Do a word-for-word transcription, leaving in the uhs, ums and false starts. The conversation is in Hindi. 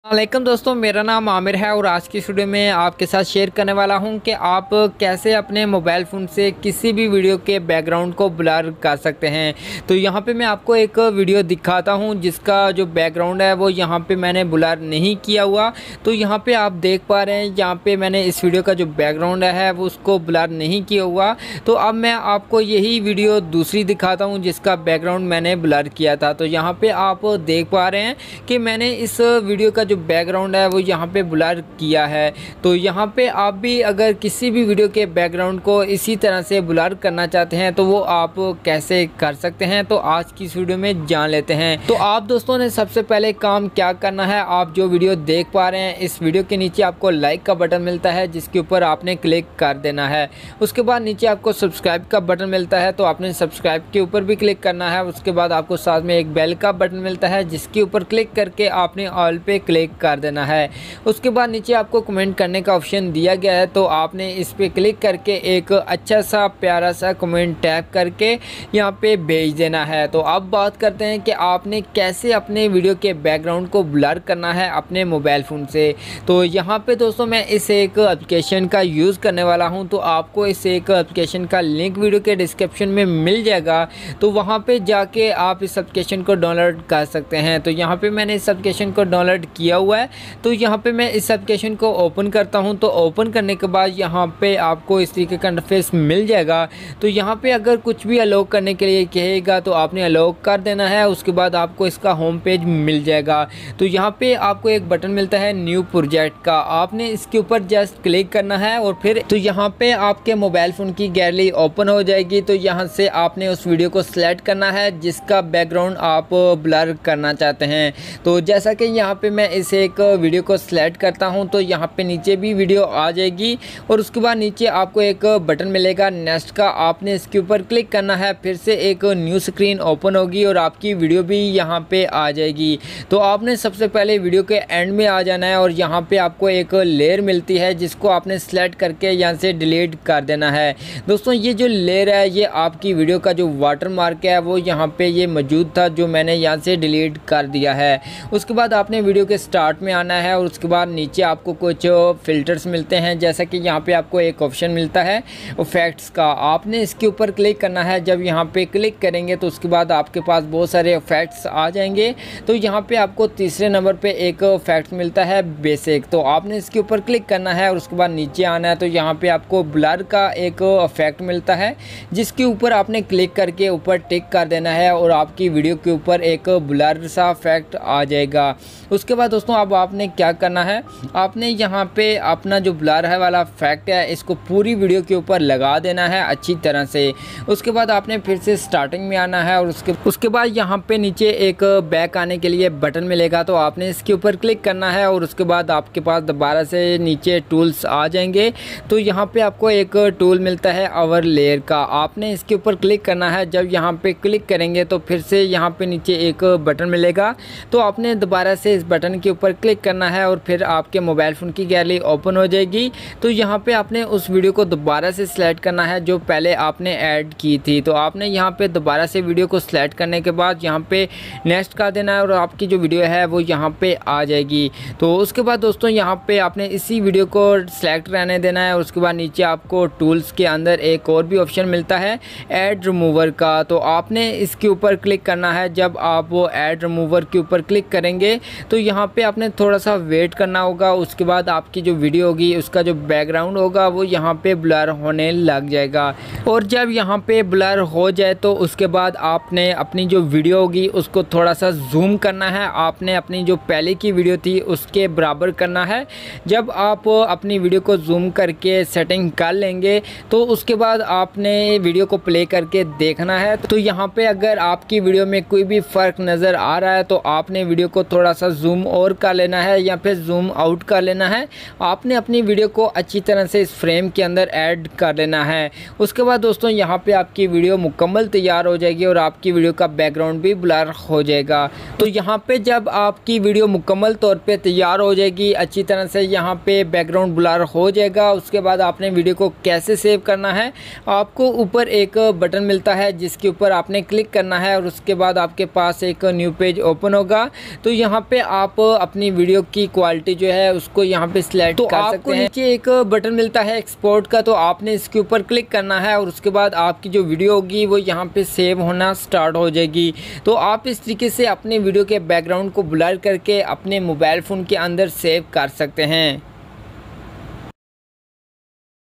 वालेकुम दोस्तों, मेरा नाम आमिर है और आज की वीडियो में आपके साथ शेयर करने वाला हूं कि आप कैसे अपने मोबाइल फ़ोन से किसी भी वीडियो के बैकग्राउंड को ब्लर कर सकते हैं। तो यहां पे मैं आपको एक वीडियो दिखाता हूं जिसका जो बैकग्राउंड है वो यहां पे मैंने ब्लर नहीं किया हुआ। तो यहां पे आप देख पा रहे हैं, यहां पे मैंने इस वीडियो का जो बैकग्राउंड है वो उसको ब्लर नहीं किया हुआ। तो अब मैं आपको यही वीडियो दूसरी दिखाता हूँ जिसका बैकग्राउंड मैंने ब्लर किया था। तो यहाँ पर आप देख पा रहे हैं कि मैंने इस वीडियो का जो बैकग्राउंड है वो यहाँ पे ब्लर किया है। तो यहाँ पे आप भी अगर किसी भी वीडियो के बैकग्राउंड को इसी तरह से ब्लर करना चाहते हैं तो वो आप कैसे कर सकते हैं, तो आज की इस वीडियो में जान लेते हैं। तो आप दोस्तों ने सबसे पहले काम क्या करना है, आप जो वीडियो देख पा रहे हैं इस वीडियो के नीचे आपको लाइक का बटन मिलता है जिसके ऊपर आपने क्लिक कर देना है। उसके बाद नीचे आपको सब्सक्राइब का बटन मिलता है तो आपने सब्सक्राइब के ऊपर भी क्लिक करना है। उसके बाद आपको साथ में एक बेल का बटन मिलता है जिसके ऊपर क्लिक करके आपने ऑल पे क्लिक कर देना है। उसके बाद नीचे आपको कमेंट करने का ऑप्शन दिया गया है तो आपने इस पे क्लिक करके एक अच्छा सा प्यारा सा कमेंट टैप करके यहाँ पे भेज देना है। तो अब बात करते हैं कि आपने कैसे अपने वीडियो के बैकग्राउंड को ब्लर करना है अपने मोबाइल फ़ोन से। तो यहाँ पे दोस्तों मैं इस एक एप्लीकेशन का यूज़ करने वाला हूँ, तो आपको इस एक एप्लीकेशन का लिंक वीडियो के डिस्क्रिप्शन में मिल जाएगा। तो वहाँ पे जाके आप इस एप्लीकेशन को डाउनलोड कर सकते हैं। तो यहाँ पे मैंने इस एप्लीकेशन को डाउनलोड किया हुआ है। तो यहाँ पे मैं इस एप्लीकेशन को ओपन करता हूँ। तो ओपन करने के बाद यहाँ पे आपको इस तरीके का इंटरफेस मिल जाएगा। तो यहाँ पे अगर कुछ भी अलाउ करने के लिए कहेगा तो आपने अलाउ कर देना है। उसके बाद आपको इसका होम पेज मिल जाएगा। तो यहाँ पे आपको एक बटन मिलता है न्यू प्रोजेक्ट का, आपने इसके ऊपर जस्ट क्लिक करना है और फिर तो यहाँ पे आपके मोबाइल फ़ोन की गैलरी ओपन हो जाएगी। तो यहाँ से आपने उस वीडियो को सिलेक्ट करना है जिसका बैकग्राउंड आप ब्लर करना चाहते हैं। तो जैसा कि यहाँ पे मैं इस एक वीडियो को सिलेक्ट करता हूं तो यहाँ पे नीचे भी वीडियो आ जाएगी और उसके बाद नीचे आपको एक बटन मिलेगा नेक्स्ट का, आपने इसके ऊपर क्लिक करना है। फिर से एक न्यू स्क्रीन ओपन होगी और आपकी वीडियो भी यहाँ पे आ जाएगी। तो आपने सबसे पहले वीडियो के एंड में आ जाना है और यहाँ पे आपको एक लेयर मिलती है जिसको आपने सेलेक्ट करके यहाँ से डिलीट कर देना है। दोस्तों ये जो लेयर है ये आपकी वीडियो का जो वाटर मार्क है वो यहाँ पे ये मौजूद था जो मैंने यहाँ से डिलीट कर दिया है। उसके बाद आपने वीडियो के स्टार्ट में आना है और उसके बाद नीचे आपको कुछ फ़िल्टर्स मिलते हैं, जैसा कि यहाँ पे आपको एक ऑप्शन मिलता है इफेक्ट्स का, आपने इसके ऊपर क्लिक करना है। जब यहाँ पे क्लिक करेंगे तो उसके बाद आपके पास बहुत सारे इफेक्ट्स आ जाएंगे। तो यहाँ पे आपको तीसरे नंबर पे एक इफेक्ट मिलता है बेसिक, तो आपने इसके ऊपर क्लिक करना है और उसके बाद नीचे आना है। तो यहाँ पे आपको ब्लर का एक इफेक्ट मिलता है जिसके ऊपर आपने क्लिक करके ऊपर टिक कर देना है और आपकी वीडियो के ऊपर एक ब्लर सा इफेक्ट आ जाएगा। उसके बाद दोस्तों अब आपने क्या करना है, आपने यहाँ पे अपना जो ब्लर है वाला इफेक्ट है इसको पूरी वीडियो के ऊपर लगा देना है अच्छी तरह से। उसके बाद आपने फिर से स्टार्टिंग में आना है और उसके उसके बाद यहाँ पे नीचे एक बैक आने के लिए बटन मिलेगा तो आपने इसके ऊपर क्लिक करना है और उसके बाद आपके पास दोबारा से नीचे टूल्स आ जाएंगे। तो यहाँ पे आपको एक टूल मिलता है ओवर लेयर का, आपने इसके ऊपर क्लिक करना है। जब यहाँ पे क्लिक करेंगे तो फिर से यहाँ पे नीचे एक बटन मिलेगा तो आपने दोबारा से इस बटन के ऊपर क्लिक करना है और फिर आपके मोबाइल फ़ोन की गैलरी ओपन हो जाएगी। तो यहाँ पे आपने उस वीडियो को दोबारा से सिलेक्ट करना है जो पहले आपने ऐड की थी। तो आपने यहाँ पे दोबारा से वीडियो को सिलेक्ट करने के बाद यहाँ पे नेक्स्ट कर देना है और आपकी जो वीडियो है वो यहाँ पे आ जाएगी। तो उसके बाद दोस्तों यहाँ पे आपने इसी वीडियो को सिलेक्ट रहने देना है और उसके बाद नीचे आपको टूल्स के अंदर एक और भी ऑप्शन मिलता है ऐड रिमूवर का, तो आपने इसके ऊपर क्लिक करना है। जब आप वो ऐड रिमूवर के ऊपर क्लिक करेंगे तो यहाँ पे आपने थोड़ा सा वेट करना होगा। उसके बाद आपकी जो वीडियो होगी उसका जो बैकग्राउंड होगा वो यहाँ पे ब्लर होने लग जाएगा और जब यहाँ पे ब्लर हो जाए तो उसके बाद आपने अपनी जो वीडियो होगी उसको थोड़ा सा जूम करना है। आपने अपनी जो पहले की वीडियो थी उसके बराबर करना है। जब आप अपनी वीडियो को जूम करके सेटिंग कर लेंगे तो उसके बाद आपने वीडियो को प्ले करके देखना है। तो यहाँ पे अगर आपकी वीडियो में कोई भी फ़र्क नज़र आ रहा है तो आपने वीडियो को थोड़ा सा जूम और कर लेना है या फिर जूम आउट कर लेना है। आपने अपनी वीडियो को अच्छी तरह से इस फ्रेम के अंदर ऐड कर लेना है। उसके बाद दोस्तों यहाँ पे आपकी वीडियो मुकम्मल तैयार हो जाएगी और आपकी वीडियो का बैकग्राउंड भी ब्लर हो जाएगा। तो यहाँ पे जब आपकी वीडियो मुकम्मल तौर पे तैयार हो जाएगी अच्छी तरह से, यहाँ पे बैकग्राउंड ब्लर हो जाएगा। उसके बाद आपने वीडियो को कैसे सेव करना है, आपको ऊपर एक बटन मिलता है जिसके ऊपर आपने क्लिक करना है और उसके बाद आपके पास एक न्यू पेज ओपन होगा। तो यहाँ पे आप अपनी वीडियो की क्वालिटी जो है उसको यहाँ पे सिलेक्ट तो कर सकते हैं। नीचे एक बटन मिलता है एक्सपोर्ट का, तो आपने इसके ऊपर क्लिक करना है और उसके बाद आपकी जो वीडियो होगी वो यहाँ पे सेव होना स्टार्ट हो जाएगी। तो आप इस तरीके से अपने वीडियो के बैकग्राउंड को ब्लर करके अपने मोबाइल फ़ोन के अंदर सेव कर सकते हैं।